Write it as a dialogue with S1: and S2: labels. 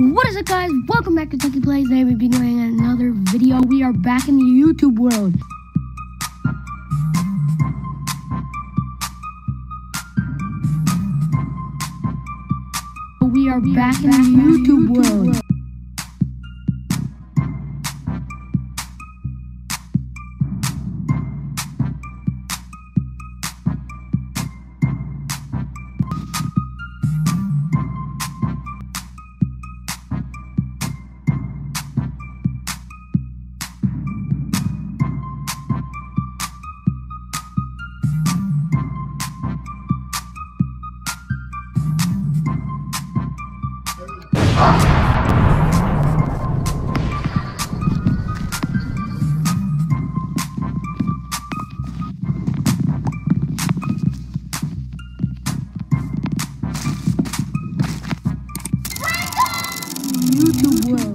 S1: What is up, guys? Welcome back to TuckyPlays. Today we'll be doing another video. We are back in the YouTube world. We are back in the YouTube world. YouTube world.